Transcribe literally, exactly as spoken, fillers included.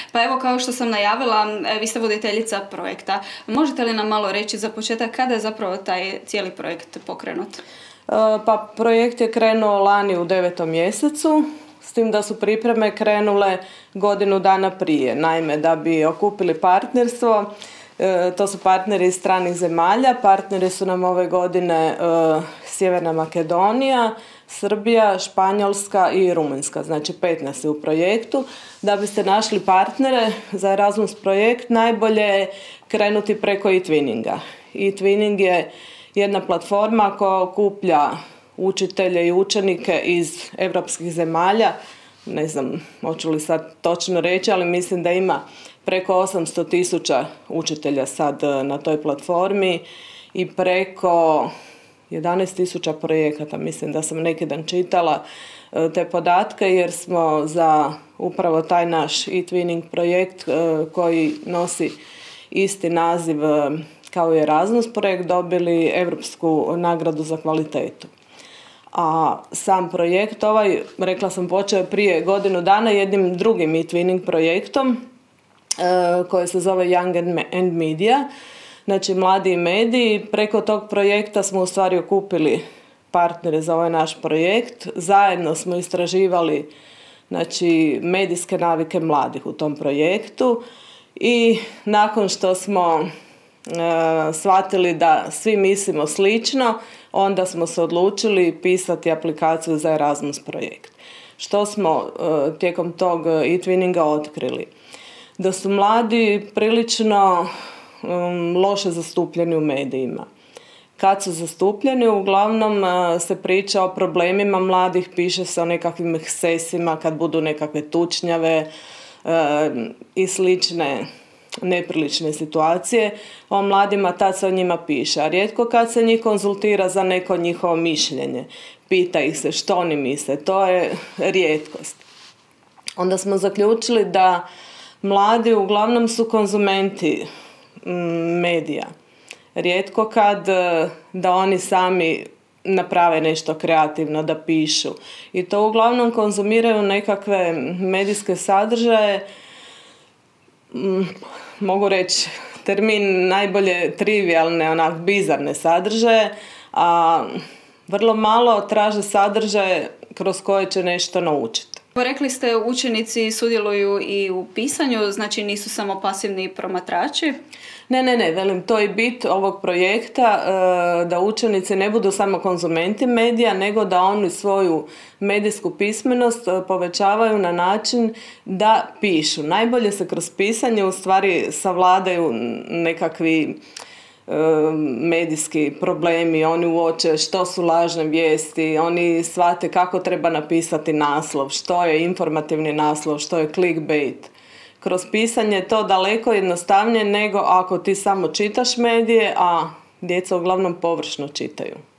Pa evo, kao što sam najavila, vi ste voditeljica projekta. Možete li nam malo reći za početak kada je zapravo taj cijeli projekt pokrenut? Pa projekt je krenuo lani u devetom mjesecu, s tim da su pripreme krenule godinu dana prije. Naime, da bi okupili partnerstvo, to su partneri iz stranih zemalja. Partneri su nam ove godine Sjeverna Makedonija, Srbija, Španjolska i Rumunjska. Znači pet nas je u projektu. Da biste našli partnere za Erasmus projekt, najbolje je krenuti preko e-twinninga. E-twinning je jedna platforma koja okuplja učitelje i učenike iz europskih zemalja. Ne znam, hoću li sad točno reći, ali mislim da ima preko osamsto tisuća učitelja sad na toj platformi i preko jedanaest tisuća projekata. Mislim da sam neki dan čitala te podatke jer smo za upravo taj naš e-twinning projekt koji nosi isti naziv kao i Erasmus projekt dobili Europsku nagradu za kvalitetu. A sam projekt ovaj, rekla sam, počeo prije godinu dana jednim drugim e-twinning projektom koji se zove Young and Media, znači mladi i mediji. Preko tog projekta smo u stvari okupili partnere za ovaj naš projekt. Zajedno smo istraživali znači, medijske navike mladih u tom projektu i nakon što smo e, shvatili da svi mislimo slično, onda smo se odlučili pisati aplikaciju za Erasmus projekt. Što smo e, tijekom tog e-twinninga otkrili? Da su mladi prilično um, loše zastupljeni u medijima. Kad su zastupljeni, uglavnom uh, se priča o problemima mladih, piše se o nekakvim ekscesima, kad budu nekakve tučnjave uh, i slične neprilične situacije. O mladima tad se o njima piše, a rijetko kad se njih konzultira za neko njihovo mišljenje. Pita ih se što oni misle, to je rijetkost. Onda smo zaključili da mladi uglavnom su konzumenti medija. Rijetko kad da oni sami naprave nešto kreativno, da pišu. I to uglavnom konzumiraju nekakve medijske sadržaje, mogu reći termin najbolje trivijalne, onak bizarne sadržaje, a vrlo malo traže sadržaje kroz koje će nešto naučiti. Rekli ste, učenici sudjeluju i u pisanju, znači nisu samo pasivni promatrači? Ne, ne, ne, velim, to je bit ovog projekta, da učenici ne budu samo konzumenti medija, nego da oni svoju medijsku pismenost povećavaju na način da pišu. Najbolje se kroz pisanje u stvari savladaju nekakvi medijski problemi, oni uoče što su lažne vijesti, oni shvate kako treba napisati naslov, što je informativni naslov, što je clickbait. Kroz pisanje je to daleko jednostavnije nego ako ti samo čitaš medije, a djeca uglavnom površno čitaju.